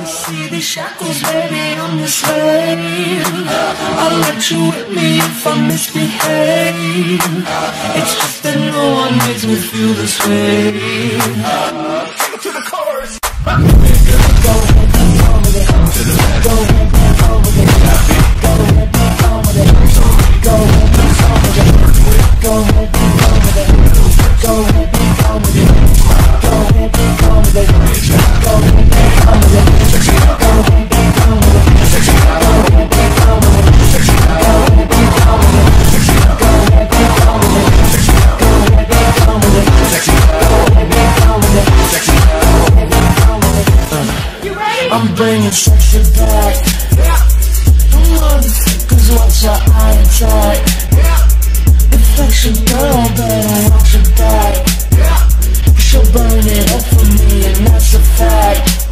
See these shackles, baby, I'm your slave. I'll let you whip me if I misbehave. It's just that no one makes me feel this way. Take it to the chorus. Go ahead, be calm with it. Go ahead, be calm with it. Go ahead, be calm with it. Go ahead, be calm with it. Go ahead, be calm with it. Go ahead, be calm with it. Go ahead, be calm with it. Go ahead, be calm with it. I'm bringing sexy back. Motherfuckers, watch your eye attack. Infection, girl, better watch your back. She'll burn it up for me, and that's a fact.